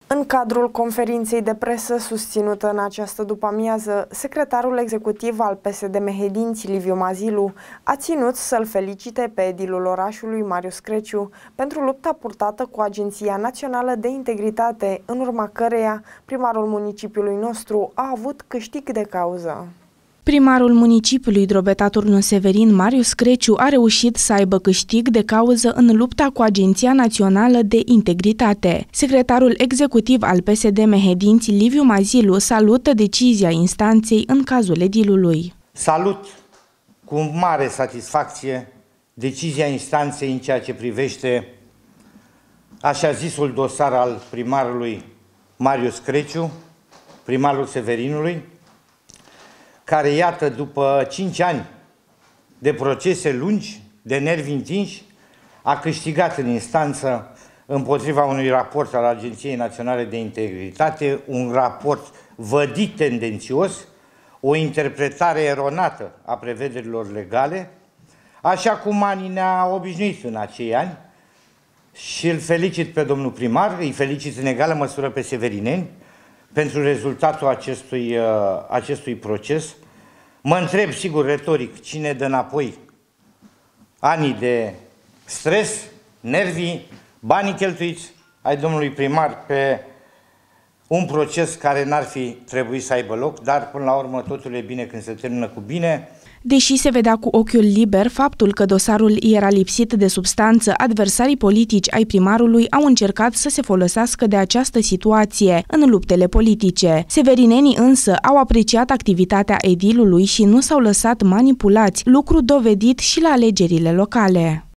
În cadrul conferinței de presă susținută în această după-amiază, secretarul executiv al PSD Mehedinți, Liviu Mazilu, a ținut să-l felicite pe edilul orașului, Marius Creciu, pentru lupta purtată cu Agenția Națională de Integritate, în urma căreia primarul municipiului nostru a avut câștig de cauză. Primarul municipiului Drobeta-Turnul Severin, Marius Creciu, a reușit să aibă câștig de cauză în lupta cu Agenția Națională de Integritate. Secretarul executiv al PSD Mehedinți, Liviu Mazilu, salută decizia instanței în cazul edilului. Salut cu mare satisfacție decizia instanței în ceea ce privește așa zisul dosar al primarului Marius Creciu, primarul Severinului, care, iată, după 5 ani de procese lungi, de nervi întinși, a câștigat în instanță împotriva unui raport al Agenției Naționale de Integritate, un raport vădit tendențios, o interpretare eronată a prevederilor legale, așa cum anii ne-a obișnuit în acei ani, și îl felicit pe domnul primar, îi felicit în egală măsură pe severineni pentru rezultatul acestui proces. Mă întreb, sigur, retoric, cine dă înapoi anii de stres, nervii, banii cheltuiți ai domnului primar pe un proces care n-ar fi trebuit să aibă loc, dar până la urmă totul e bine când se termină cu bine. Deși se vedea cu ochiul liber faptul că dosarul era lipsit de substanță, adversarii politici ai primarului au încercat să se folosească de această situație în luptele politice. Severinenii însă au apreciat activitatea edilului și nu s-au lăsat manipulați, lucru dovedit și la alegerile locale.